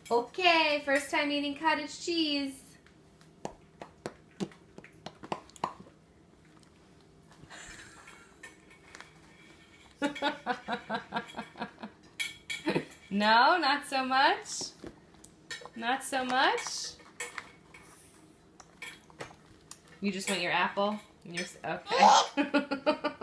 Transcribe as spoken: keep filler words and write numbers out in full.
Okay, first time eating cottage cheese. No, not so much. Not so much. You just want your apple? You're, okay.